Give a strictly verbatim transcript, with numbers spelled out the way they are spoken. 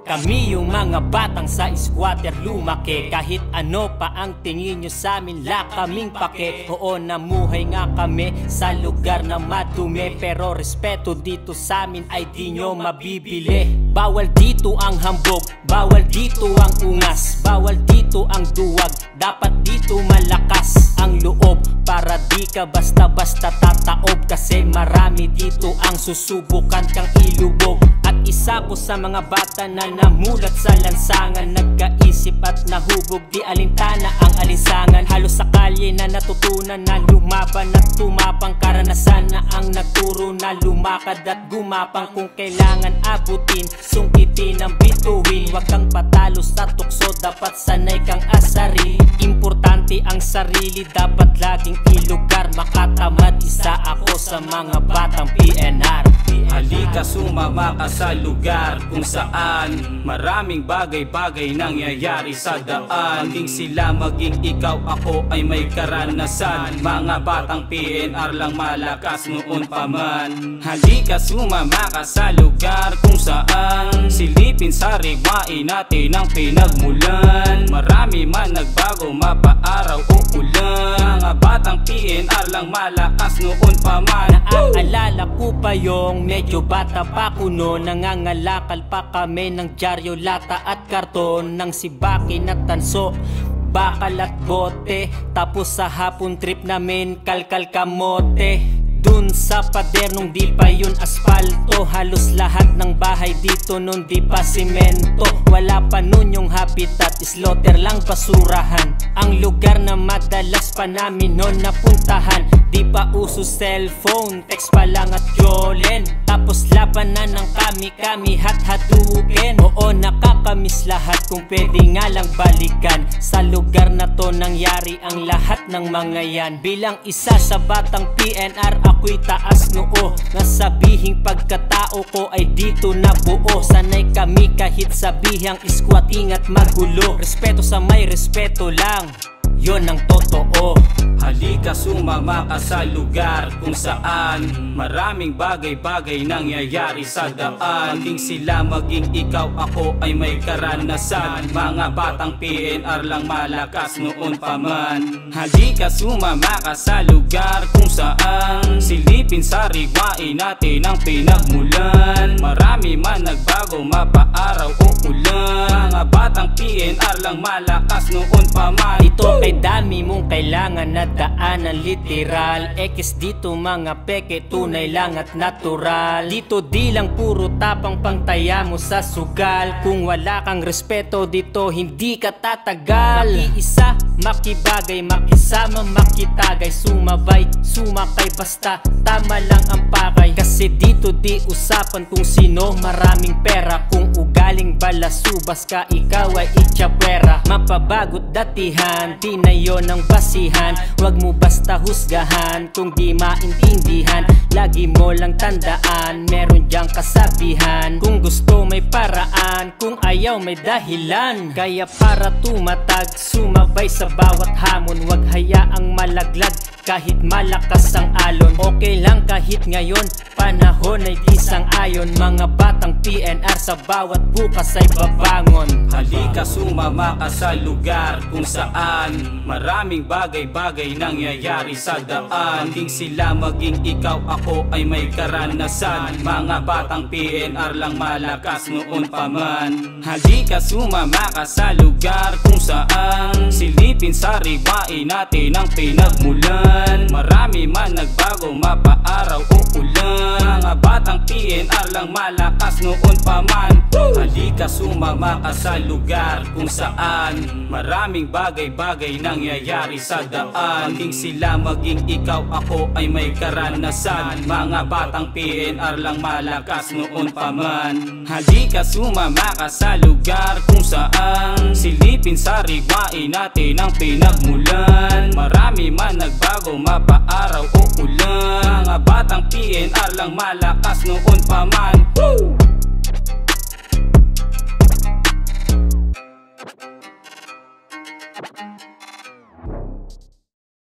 Kami yung mga batang sa squatter lumaki. Kahit ano pa ang tingin nyo sa amin, la kaming pake. Oo, namuhay nga kami sa lugar na madumi, pero respeto dito sa amin ay di nyo mabibili. Bawal dito ang hambog, bawal dito ang ungas, bawal dito ang duwag. Dapat dito malakas ang loob para di ka basta-basta tataob. Kasi marami dito ang susubukan kang ilubog. At isa ko sa mga bata na namulat sa lansangan, nagkaisip at nahubog, di alintana ang alinsangan. Halos sa kalye na natutunan na lumaban at tumapang. Karanasan na ang nagturo na lumakad at gumapang. Kung kailangan abutin, sungkitin ang bituin. Huwag kang patalo sa tukso, dapat sanay kang asari. Importante ang sarili, dapat laging ilugar. Makatamad, isa ako sa mga batang P N R. Halika sumama ka sa lugar kung saan maraming bagay-bagay nangyayari sa daan. Maging sila, maging ikaw, ako ay may karanasan. Mga batang P N R lang malakas noon pa man. Halika sumama ka sa lugar kung saan silipin sariwain natin ang pinagmulan. Marami man nagbago, mapaaraw o ulan. Mga batang P N R lang malakas noon pa man. Naaalala ko pa yung medyo bata pa ko noon. Nangangalakal pa kami ng dyaryo, lata at karton, ng sibakin at tanso, bakal at bote. Tapos sa hapon trip namin kalkal kamote. Dun sa pader nung di pa yun asfalto, halos lahat ng bahay dito nun di pa simento. Wala pa nun yung habitat, slaughter lang basurahan. Ang lugar na madalas pa namin nun napuntahan. Di pa uso cellphone, text pa lang at jolen. Tapos labanan ng kami-kami hat-hatukin. Oo, nakakamiss lahat kung pwede nga lang balikan. Sa lugar na to nangyari ang lahat ng mga yan. Bilang isa sa batang P N R, ako'y taas noo. Nasabihing pagkatao ko ay dito nabuo. Sanay kami kahit sabihang squatting at magulo. Respeto sa may respeto lang, yon ang totoo. Halika sumama ka sa lugar kung saan maraming bagay-bagay nangyayari sa daan. Maging sila, maging ikaw, ako ay may karanasan. Mga batang P N R lang malakas noon pa man. Halika sumama ka sa lugar kung saan silipin sariwain natin ang pinagmulan. Marami man nagbago, mapaaraw o ulan. Mga batang P N R lang malakas noon pa man. Dito kay dami mong kailangan na daanan literal. Ekis dito mga peke, tunay lang at natural. Dito di lang puro tapang pangtaya mo sa sugal. Kung wala kang respeto dito, hindi ka tatagal. Makiisa, makibagay, makisama, makitagay. Sumabay, sumakay, basta tama lang ang pakay. Kasi dito di usapan kung sino maraming pera. Kung ugaling balasubas ka, ikaw ay itsyapwera. Mapabagot datihan, di na yon ang basihan. Huwag mo basta husgahan kung di maintindihan. Lagi mo lang tandaan, meron diyang kasabihan. Kung gusto may paraan, kung ayaw may dahilan. Kaya para tumatag, sumabay sa bawat hamon. Huwag hayaang malaglag kahit malakas ang alon. Okay lang kahit ngayon, panahon ay di sang-ayon. Mga batang P N R sa bawat bukas ay babangon. Halika sumama ka sa lugar kung saan maraming bagay-bagay nangyayari sa daan. Maging sila, maging ikaw, ako ay may karanasan. Mga batang P N R lang malakas noon pa man. Halika sumama ka sa lugar kung saan silipin sariwain natin ang pinagmulan. Marami man nagbago, mapaaraw o ulan. Mga batang P N R lang malakas noon pa man. Halika sumama ka sa lugar kung saan maraming bagay-bagay nangyayari sa daan. Maging sila, maging ikaw, ako ay may karanasan. Mga batang P N R lang malakas noon pa man. Halika sumama ka sa lugar kung saan silipin sariwain natin ang pinagmulan. Marami man nagbago, mapaaraw o ulan. Mga batang P N R lang malakas noon pa man. Woo! Thank you.